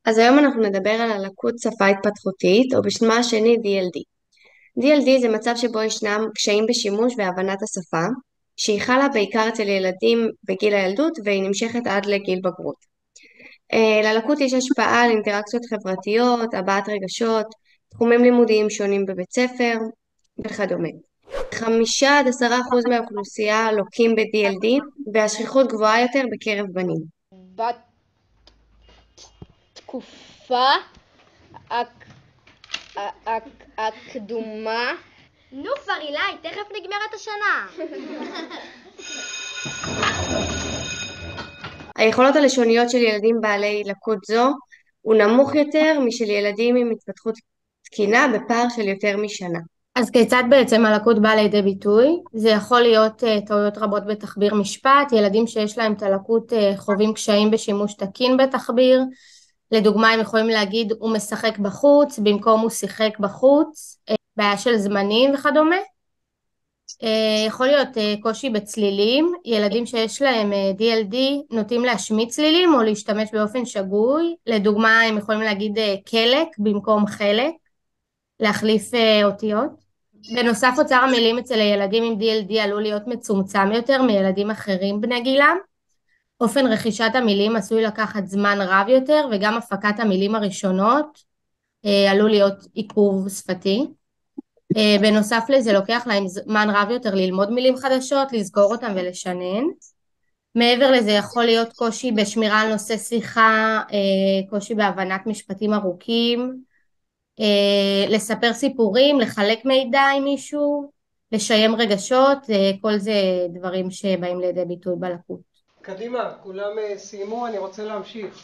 אז היום אנחנו נדבר על הלקות שפה התפתחותית, או בשמה השני DLD. DLD זה מצב שבו ישנם קשיים בשימוש והבנת השפה, שהיא חלה בעיקר אצל ילדים בגיל הילדות והיא נמשכת עד לגיל בגרות. ללקות יש השפעה על אינטראקציות חברתיות, הבעת רגשות, תחומים לימודיים שונים בבית ספר וכדומה. 5-10% מהאוכלוסייה לוקים ב-DLD, והשכיחות גבוהה יותר בקרב בנים. בתקופה הקדומה. נו כבר אילי, תכף נגמרת השנה. היכולות הלשוניות של ילדים בעלי לקות זו הוא נמוך יותר משל ילדים עם התפתחות תקינה בפער של יותר משנה. אז כיצד בעצם הלקות באה לידי ביטוי? זה יכול להיות טעויות רבות בתחביר משפט, ילדים שיש להם את הלקות חווים קשיים בשימוש תקין בתחביר, לדוגמה הם יכולים להגיד הוא משחק בחוץ במקום הוא שיחק בחוץ, בעיה של זמנים וכדומה. יכול להיות קושי בצלילים, ילדים שיש להם DLD נוטים להשמיט צלילים או להשתמש באופן שגוי, לדוגמה הם יכולים להגיד קלק במקום חלק, להחליף אותיות. בנוסף אוצר המילים אצל הילדים עם DLD עלול להיות מצומצם יותר מילדים אחרים בני גילם, אופן רכישת המילים עשוי לקחת זמן רב יותר וגם הפקת המילים הראשונות עלול להיות עיכוב שפתי. בנוסף לזה לוקח להם זמן רב יותר ללמוד מילים חדשות, לזכור אותם ולשנן. מעבר לזה יכול להיות קושי בשמירה על נושא שיחה, קושי בהבנת משפטים ארוכים, לספר סיפורים, לחלק מידע עם מישהו, לשיים רגשות, כל זה דברים שבאים לידי ביטוי בלקות. קדימה, כולם סיימו, אני רוצה להמשיך.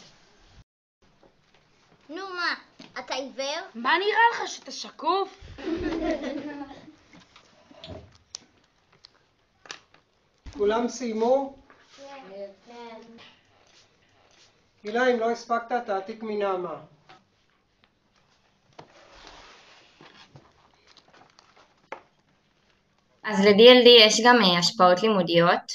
נו מה, אתה עיוור? מה נראה לך שאתה שקוף? כולם סיימו? כן. הילה, אם לא הספקת, תעתיק מנעמה. אז ל-DLD יש גם השפעות לימודיות,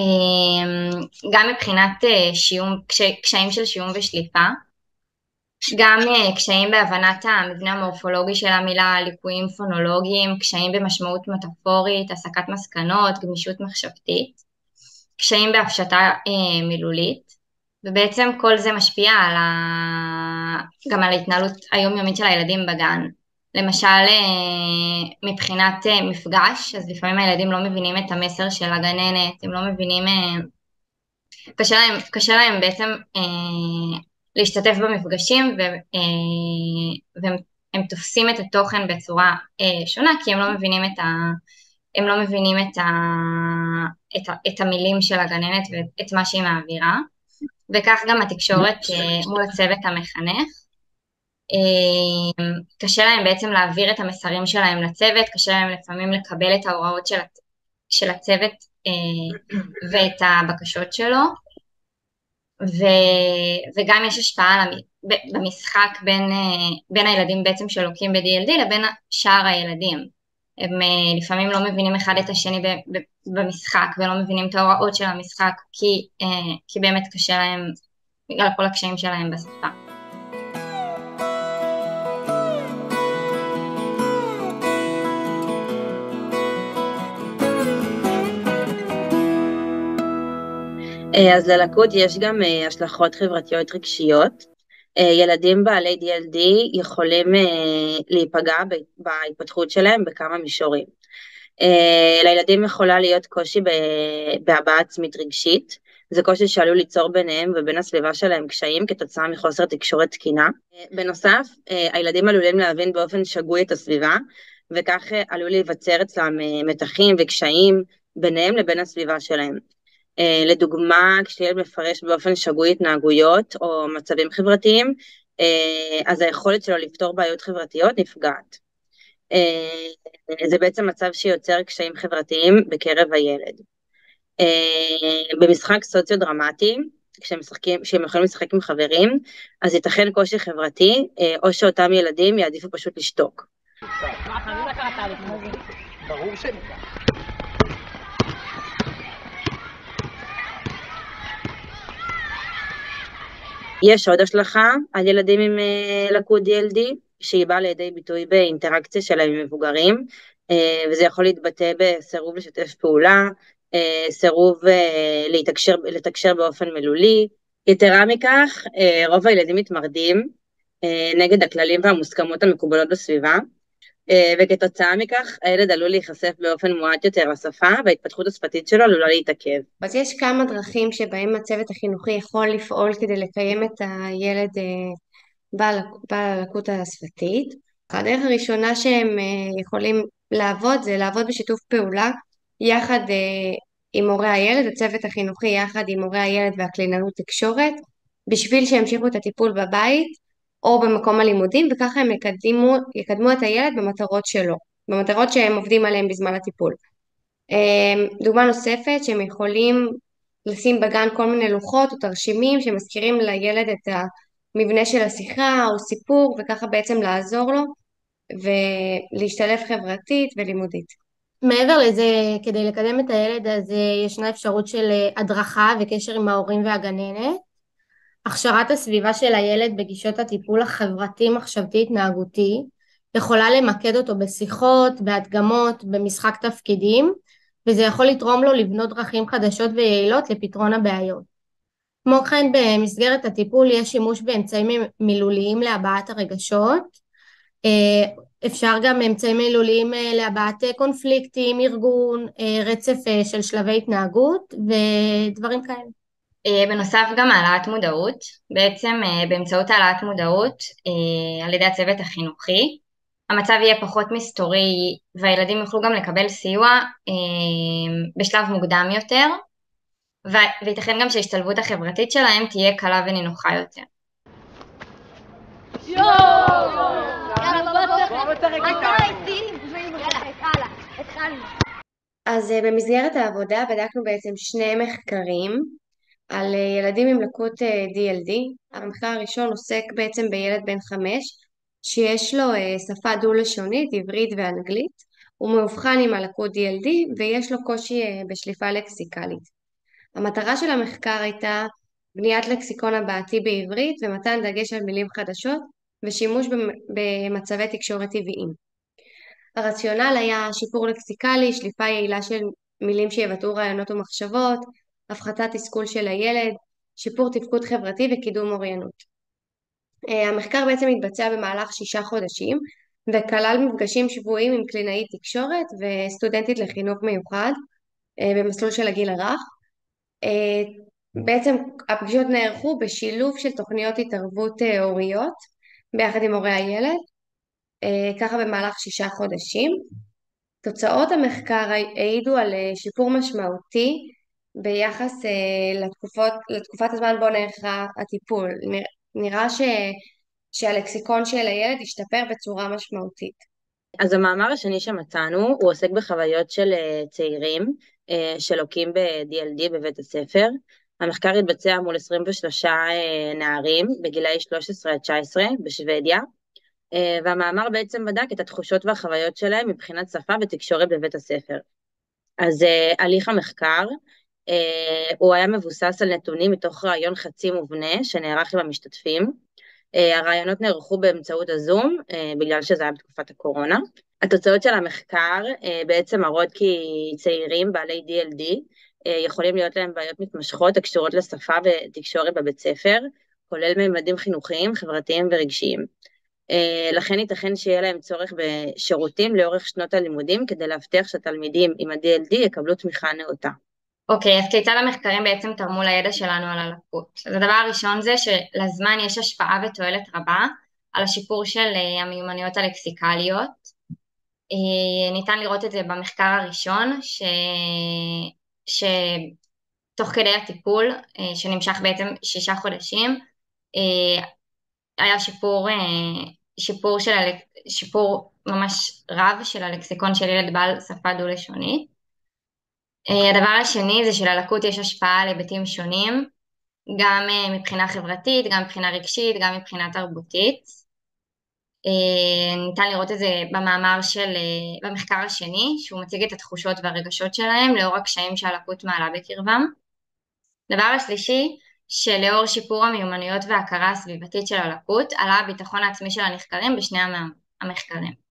גם מבחינת קשיים של שיום ושליפה, גם קשיים בהבנת המבנה המורפולוגי של המילה, ליקויים פונולוגיים, קשיים במשמעות מטאפורית, הסקת מסקנות, גמישות מחשבתית, קשיים בהפשטה מילולית, ובעצם כל זה משפיע גם על ההתנהלות היומיומית של הילדים בגן. למשל, מבחינת מפגש, אז לפעמים הילדים לא מבינים את המסר של הגננת, הם לא מבינים, קשה להם בעצם להשתתף במפגשים, והם תופסים את התוכן בצורה שונה, כי הם לא מבינים את המילים של הגננת ואת מה שהיא מעבירה, וכך גם התקשורת מול הצוות המחנך. קשה להם בעצם להעביר את המסרים שלהם לצוות, קשה להם לפעמים לקבל את ההוראות של הצוות ואת הבקשות שלו, וגם יש השפעה במשחק בין הילדים בעצם שלוקים ב-DLD לבין שאר הילדים. הם לפעמים לא מבינים אחד את השני במשחק ולא מבינים את ההוראות של המשחק כי באמת קשה להם בגלל כל הקשיים שלהם בשפה. אז ללקות יש גם השלכות חברתיות רגשיות. ילדים בעלי DLD יכולים להיפגע בהתפתחות שלהם בכמה מישורים. לילדים יכולה להיות קושי בהבעה עצמית רגשית, זה קושי שעלול ליצור ביניהם ובין הסביבה שלהם קשיים כתוצאה מחוסר תקשורת תקינה. בנוסף, הילדים עלולים להבין באופן שגוי את הסביבה, וכך עלול להיווצר אצלם מתחים וקשיים ביניהם לבין הסביבה שלהם. לדוגמה, כשילד מפרש באופן שגוי התנהגויות או מצבים חברתיים, אז היכולת שלו לפתור בעיות חברתיות נפגעת. זה בעצם מצב שיוצר קשיים חברתיים בקרב הילד. במשחק סוציו-דרמטי, כשהם יכולים לשחק עם חברים, אז ייתכן קושי חברתי, או שאותם ילדים יעדיפו פשוט לשתוק. ברור שהם. יש עוד השלכה על ילדים עם לקות DLD, שהיא באה לידי ביטוי באינטראקציה שלהם עם מבוגרים, וזה יכול להתבטא בסירוב לשתף פעולה, סירוב לתקשר באופן מילולי. יתרה מכך, רוב הילדים מתמרדים נגד הכללים והמוסכמות המקובלות בסביבה, וכתוצאה מכך הילד עלול להיחשף באופן מועט יותר לשפה, וההתפתחות השפתית שלו עלולה להתעכב. אז יש כמה דרכים שבהם הצוות החינוכי יכול לפעול כדי לקיים את הילד בעל הלקות השפתית. הדרך הראשונה שהם יכולים לעבוד זה לעבוד בשיתוף פעולה יחד עם הורי הילד, הצוות החינוכי יחד עם הורי הילד והקלינאות תקשורת, בשביל שימשיכו את הטיפול בבית או במקום הלימודים, וככה הם יקדמו את הילד במטרות שלו, במטרות שהם עובדים עליהם בזמן הטיפול. דוגמה נוספת, שהם יכולים לשים בגן כל מיני לוחות או תרשימים שמזכירים לילד את המבנה של השיחה או סיפור, וככה בעצם לעזור לו ולהשתלב חברתית ולימודית. מעבר לזה, כדי לקדם את הילד, אז ישנה אפשרות של הדרכה וקשר עם ההורים והגננת, הכשרת הסביבה של הילד בגישות הטיפול החברתי מחשבתי התנהגותי, יכולה למקד אותו בשיחות, בהדגמות, במשחק תפקידים, וזה יכול לתרום לו לבנות דרכים חדשות ויעילות לפתרון הבעיות. כמו כן, במסגרת הטיפול יש שימוש באמצעים מילוליים להבעת הרגשות, אפשר גם אמצעים מילוליים להבעת קונפליקטים, ארגון, רצף של שלבי התנהגות ודברים כאלה. בנוסף גם העלאת מודעות, בעצם באמצעות העלאת מודעות על ידי הצוות החינוכי, המצב יהיה פחות מסתורי והילדים יוכלו גם לקבל סיוע בשלב מוקדם יותר, וייתכן גם שההשתלבות החברתית שלהם תהיה קלה ונינוחה יותר. אז במסגרת העבודה בדקנו בעצם שני מחקרים על ילדים עם לקות DLD. המחקר הראשון עוסק בעצם בילד בן 5 שיש לו שפה דו-לשונית, עברית ואנגלית. הוא מאובחן עם הלקות DLD ויש לו קושי בשליפה לקסיקלית. המטרה של המחקר הייתה בניית לקסיקון הבעתי בעברית ומתן דגש על מילים חדשות ושימוש במצבי תקשורת טבעיים. הרציונל היה שיפור לקסיקלי, שליפה יעילה של מילים שיבטאו רעיונות ומחשבות, הפחתת תסכול של הילד, שיפור תפקוד חברתי וקידום אוריינות. המחקר בעצם התבצע במהלך 6 חודשים וכלל מפגשים שבועיים עם קלינאית תקשורת וסטודנטית לחינוך מיוחד במסלול של הגיל הרך. בעצם הפגישות נערכו בשילוב של תוכניות התערבות הוריות ביחד עם הורי הילד, ככה במהלך 6 חודשים. תוצאות המחקר העידו על שיפור משמעותי ביחס לתקופת הזמן בו נערכה הטיפול. נראה שהלקסיקון של הילד השתפר בצורה משמעותית. אז המאמר השני שמצאנו הוא עוסק בחוויות של צעירים שלוקים ב-DLD בבית הספר. המחקר התבצע מול 23 נערים בגילאי 13 עד 19 בשוודיה, והמאמר בעצם בדק את התחושות והחוויות שלהם מבחינת שפה ותקשורת בבית הספר. אז הליך המחקר הוא היה מבוסס על נתונים מתוך רעיון חצי מובנה שנערך עם המשתתפים. הרעיונות נערכו באמצעות הזום בגלל שזה היה בתקופת הקורונה. התוצאות של המחקר בעצם מראות כי צעירים בעלי DLD יכולים להיות להם בעיות מתמשכות הקשורות לשפה ותקשורת בבית ספר, כולל ממדים חינוכיים, חברתיים ורגשיים. לכן ייתכן שיהיה להם צורך בשירותים לאורך שנות הלימודים כדי להבטיח שהתלמידים עם ה-DLD יקבלו תמיכה נאותה. אוקיי, אז כיצד המחקרים בעצם תרמו לידע שלנו על הלקות? אז הדבר הראשון זה שלזמן יש השפעה ותועלת רבה על השיפור של המיומנויות הלקסיקליות. ניתן לראות את זה במחקר הראשון, שתוך כדי הטיפול, שנמשך בעצם 6 חודשים, היה שיפור ממש רב של הלקסיקון של ילד בעל שפה דו-לשונית. הדבר השני זה שללקות יש השפעה על היבטים שונים, גם מבחינה חברתית, גם מבחינה רגשית, גם מבחינה תרבותית. ניתן לראות את זה במחקר השני, שהוא מציג את התחושות והרגשות שלהם לאור הקשיים שהלקות מעלה בקרבם. דבר השלישי, שלאור שיפור המיומנויות וההכרה הסביבתית של הלקות, עלה הביטחון העצמי של הנחקרים בשני המחקרים.